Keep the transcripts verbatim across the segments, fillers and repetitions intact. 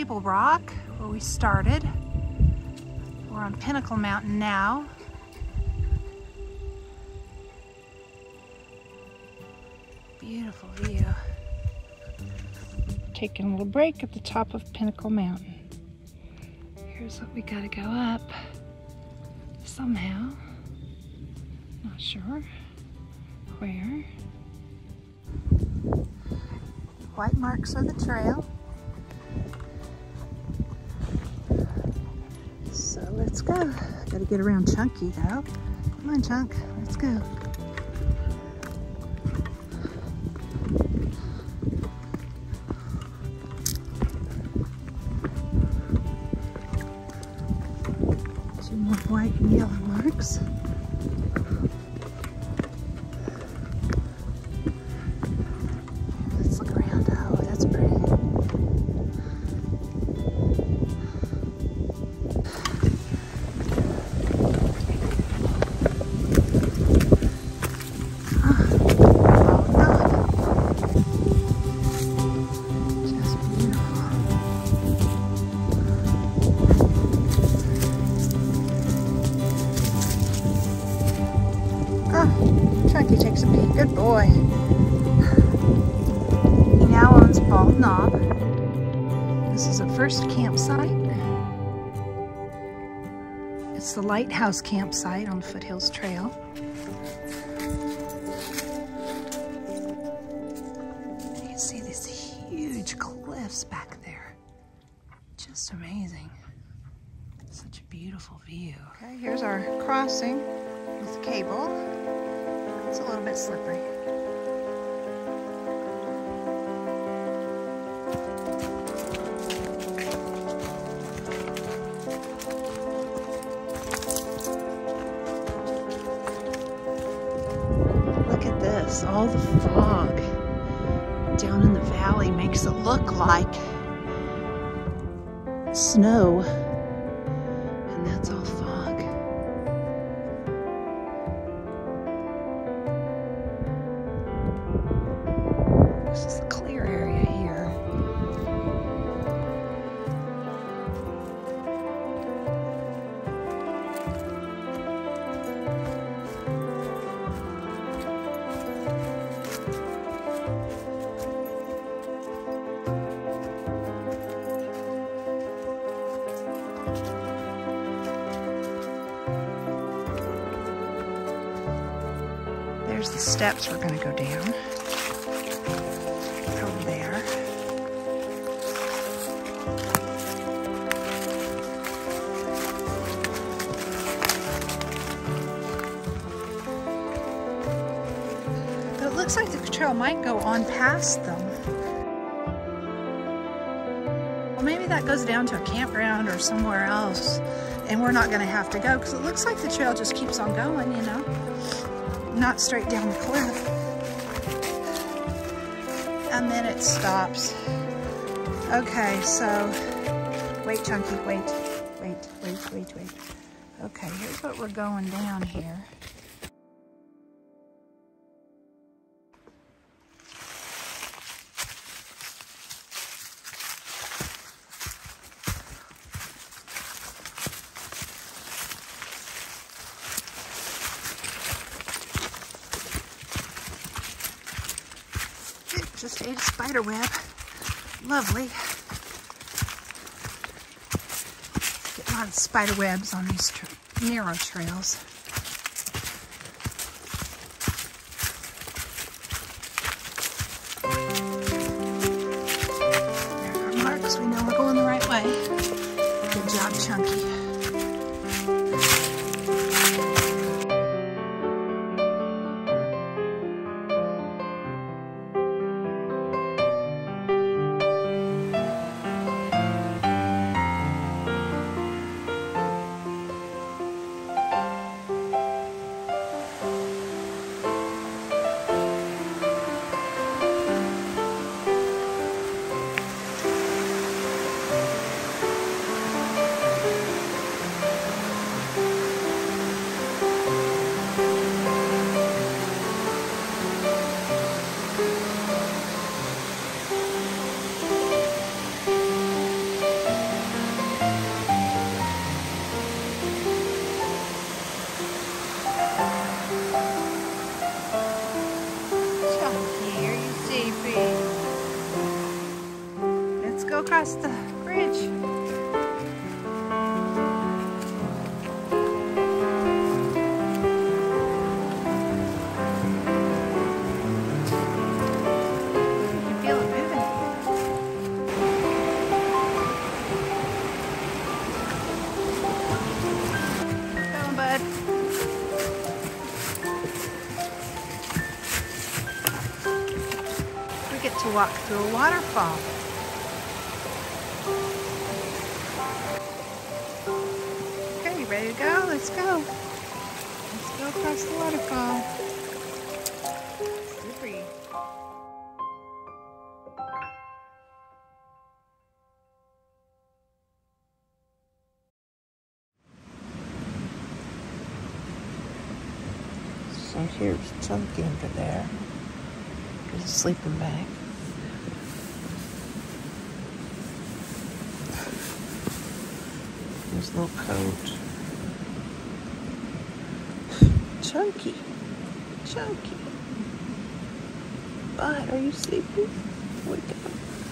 Table Rock, where we started. We're on Pinnacle Mountain now. Beautiful view. Taking a little break at the top of Pinnacle Mountain. Here's what we gotta go up somehow. Not sure where. White marks of the trail. So let's go. Gotta get around Chunky though. Come on, Chunk, let's go. Two more white and yellow marks. Let's look around. Oh, that's pretty. Chunky takes a peek. Good boy. He now owns Bald Knob. This is a first campsite. It's the Lighthouse campsite on Foothills Trail. You can see these huge cliffs back there. Just amazing. Such a beautiful view. Okay, here's our crossing with cable. It's a little bit slippery. Look at this, all the fog down in the valley makes it look like snow, and that's all fog. This is a clear area here. There's the steps we're going to go down. Over there. But it looks like the trail might go on past them. Well, maybe that goes down to a campground or somewhere else, and we're not going to have to go because it looks like the trail just keeps on going, you know, not straight down the cliff. And then it stops. Okay, so, wait, Chunky, wait, wait, wait, wait, wait. Okay, here's what we're going down here. Just ate a spider web. Lovely. Get a lot of spider webs on these tra narrow trails. There are marks. We know we're going the right way. Good job, Chunky. across the bridge. To walk through a waterfall. Okay, you ready to go? Let's go. Let's go across the waterfall. Slippery. So here's Chunky over there. There's a sleeping bag. His little coat. Chunky. Chunky. Bud, are you sleeping? Wake up.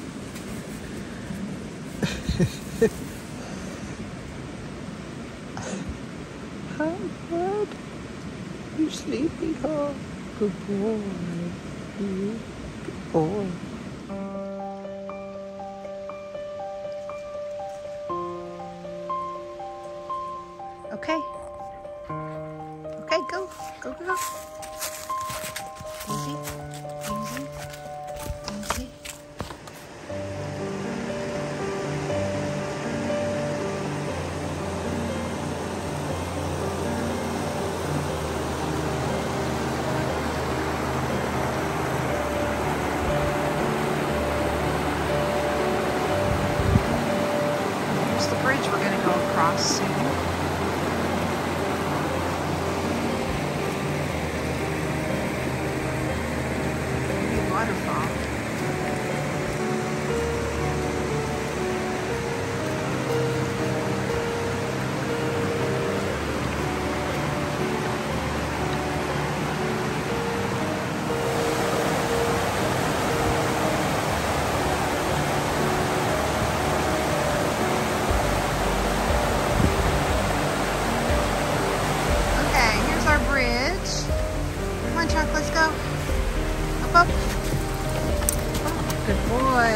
Hi, Bud. You sleepy, huh? Good boy. Good boy. Okay. Okay, go. Go, go, go. Easy. Easy. Easy. Here's the bridge we're going to go across soon. Waterfall. Okay, here's our bridge. Come on, Chuck, let's go. Up, up. Good boy.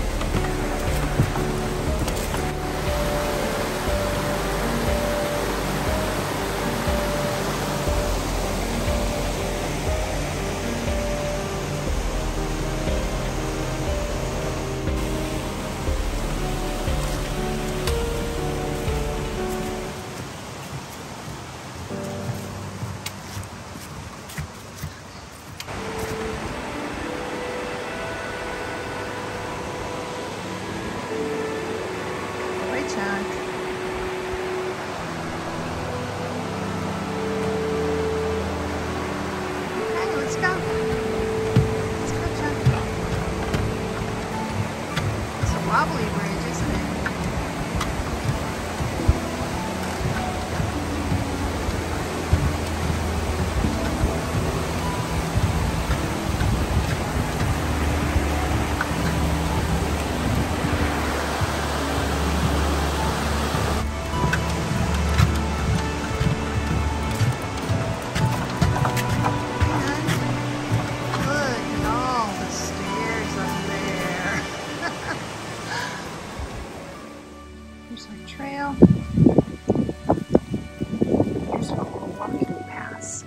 Chuck. Okay, let's go. Let's go, Chuck. It's a wobbly bridge, isn't it? Here's our trail. Here's what we're walking past.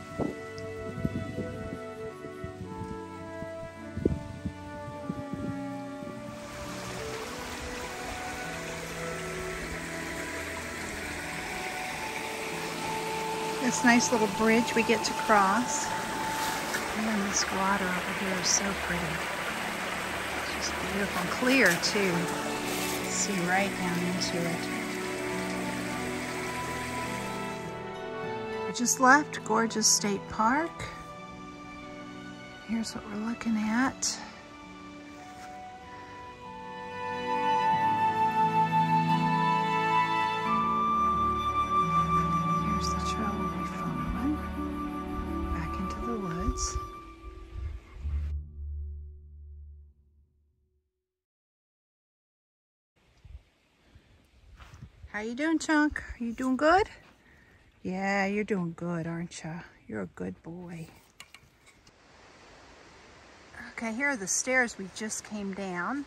This nice little bridge we get to cross. And this water over here is so pretty. It's just beautiful and clear too. See right down into it. We just left gorgeous state park. Here's what we're looking at. Here's the trail we'll be following back into the woods. How you doing, Chunk? Are you doing good? Yeah, you're doing good, aren't you? You're a good boy. Okay, here are the stairs we just came down.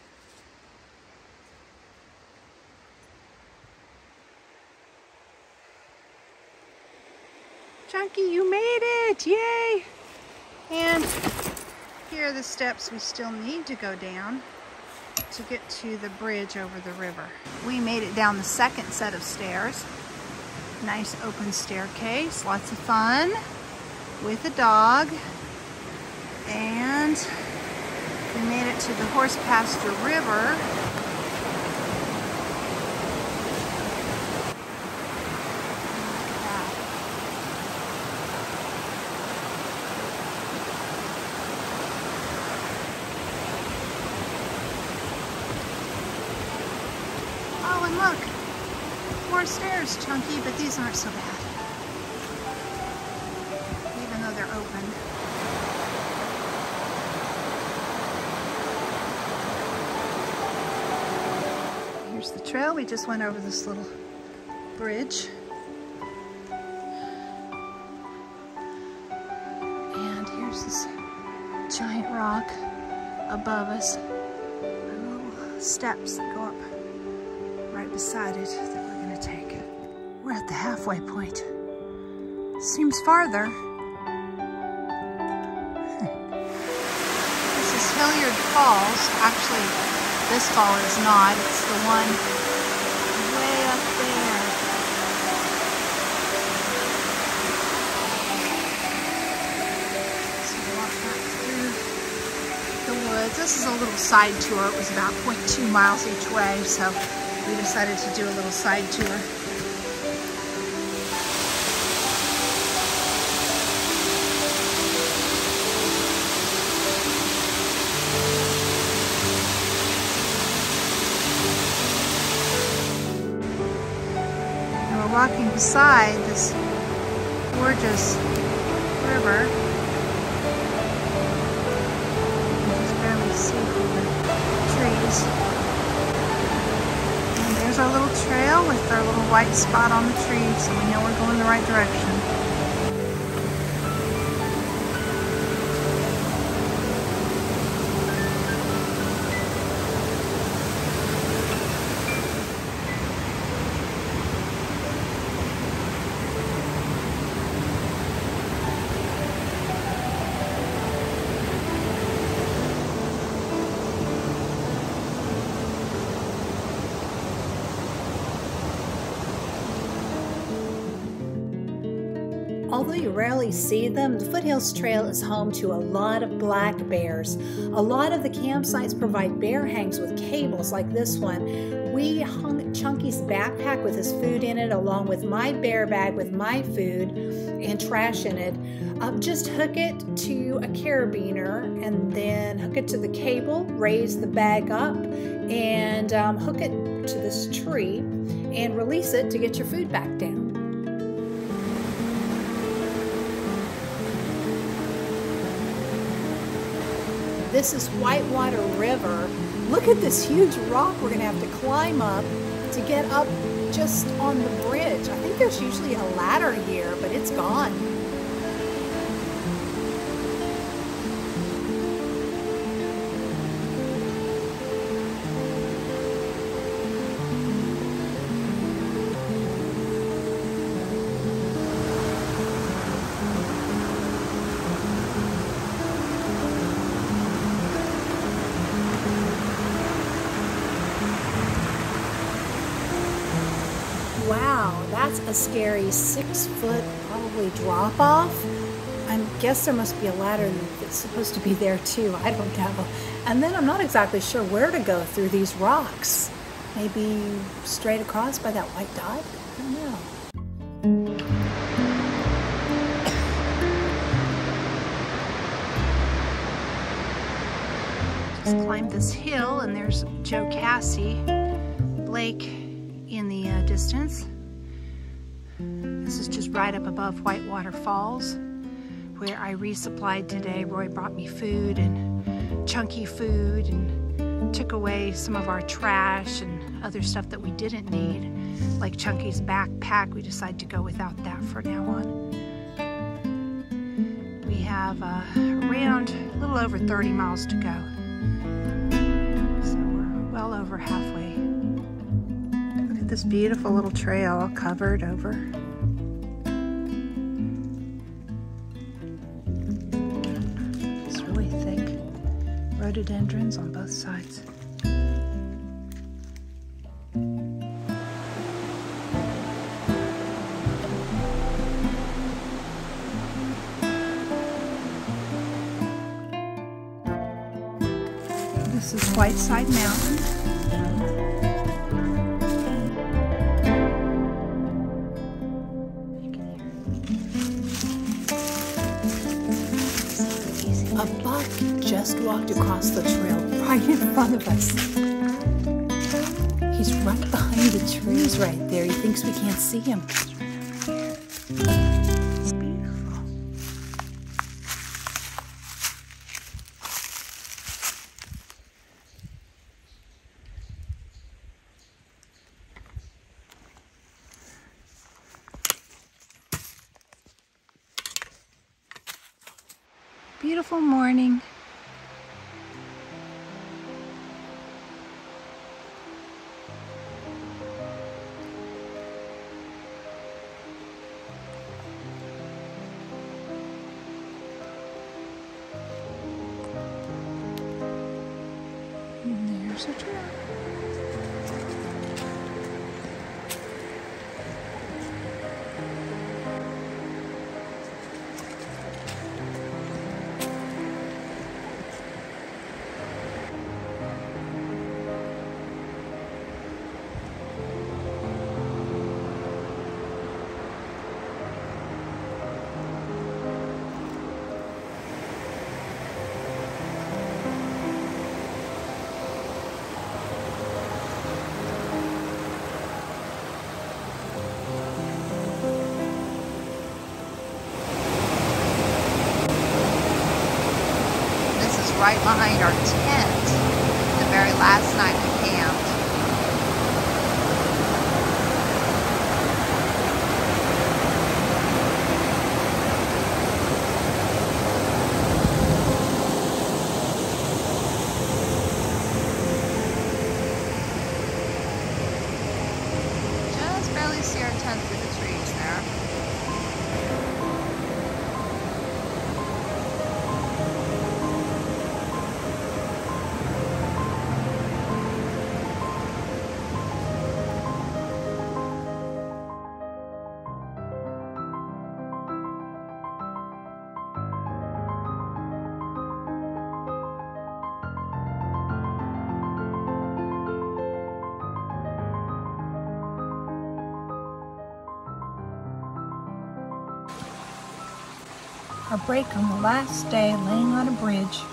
Chunky, you made it! Yay! And here are the steps we still need to go down to get to the bridge over the river. We made it down the second set of stairs. Nice open staircase, lots of fun with a dog. And we made it to the horse pasture river. Oh, and look, more stairs, Chunky, but these aren't so bad, even though they're open. Here's the trail. We just went over this little bridge. And here's this giant rock above us. And little steps that go up right beside it that we're going to take. We're at the halfway point. Seems farther. This is Hilliard Falls. Actually, this fall is not. It's the one way up there. So we walk back through the woods. This is a little side tour. It was about zero point two miles each way, so we decided to do a little side tour. Walking beside this gorgeous river. You can just barely see through the trees. And there's our little trail with our little white spot on the tree, so we know we're going the right direction. Although you rarely see them, the Foothills Trail is home to a lot of black bears. A lot of the campsites provide bear hangs with cables like this one. We hung Chunky's backpack with his food in it along with my bear bag with my food and trash in it. Um, just hook it to a carabiner and then hook it to the cable, raise the bag up, and um, hook it to this tree and release it to get your food back down. This is Whitewater River. Look at this huge rock we're gonna have to climb up to get up just on the bridge. I think there's usually a ladder here, but it's gone. Wow, that's a scary six foot probably drop off. I guess there must be a ladder that's supposed to be there too. I don't know. And then I'm not exactly sure where to go through these rocks. Maybe straight across by that white dot? I don't know. Just climbed this hill and there's Joe Cassie, Blake in the uh, distance. This is just right up above Whitewater Falls where I resupplied today. Roy brought me food and chunky food and took away some of our trash and other stuff that we didn't need. like Chunky's backpack. We decided to go without that for now on. We have uh, around a little over thirty miles to go. So we're well over halfway. Look at this beautiful little trail all covered over. It's really thick rhododendrons on both sides. This is Whiteside Mountain. A buck just walked across the trail right in front of us. He's right behind the trees right there. He thinks we can't see him. It's beautiful. Beautiful morning. And there's a trail. Right behind our tent, the very last night we camped. Just barely see our tent through the trees there. Our break on the last day laying on a bridge.